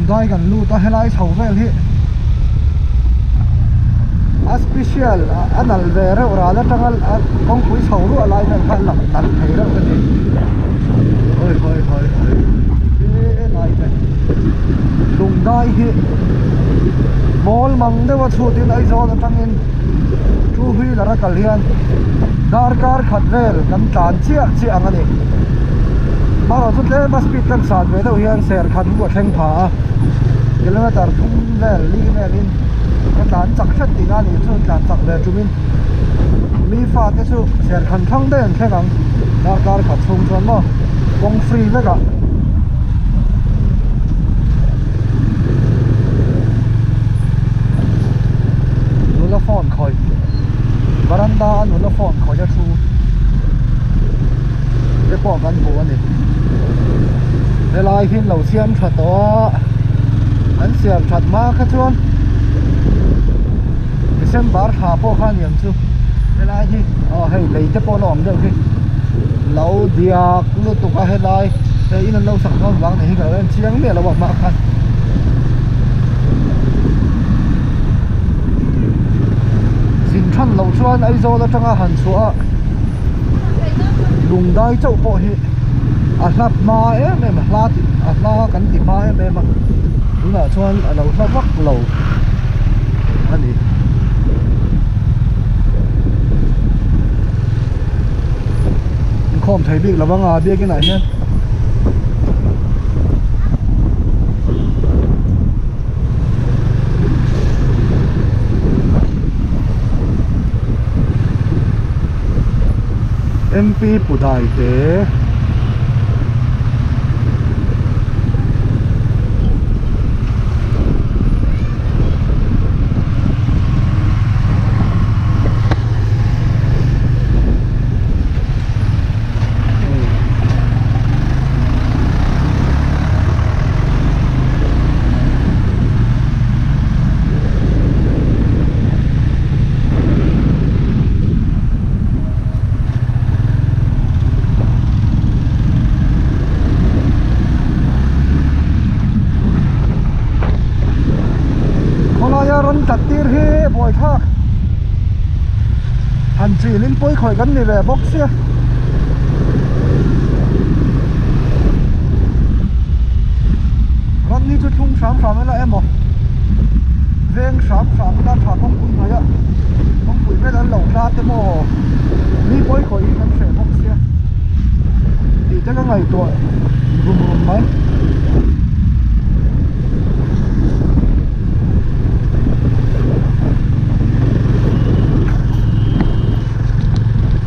dai kan lu ta helai chho vel hi a special anal vere ora la tangal kong pui chho ru alai na khan lam tan thei ra ka ni oi e lai ta lung dai hi mol mang de wa chu tin ai zo la tangin chu hui la ra kal hian dar kar khat vel kan tan chi ang ani maro chu tle mas speed kan san ve do hian ser khan ko theng pha kilometer thum vel li velin kan tan chak that ti na ni chu tan chak ve chumin mi fa te chu ser khan thang den thengang dar kar khat chung chon mo kong free ve ka la phone khoi varanda anu la phone khoi ja thu cái bỏ văn bố này để lại khi lẩu xiêm thật đó anh xiêm thật mà khá chuan cái xem bar hà po khan nhầm chứ để lại khi hay lấy cái po lỏng được khi lẩu diạc luôn tục hay lại đây in lâu sẵn ngon vắng này cả lên chiếng mẹ là bọn mạ khăn xin khăn lẩu chuan ấy do là trong hẳn xóa lung dai chau po hi a hlap ma em hlat a hla kan ti ma em ina chuan a lo hlap vak lo ani khom thei bik lawanga bia ki nai hian MP Pudai te tir hi boy thak han chi lin poi khoi kan ni ve box sia ran ni chu thung sam la em mo veng sam la tha kong pui ma ya kong pui ve dan lo la te mo ni poi khoi kan fe box sia ti ta ka ngai to bum mai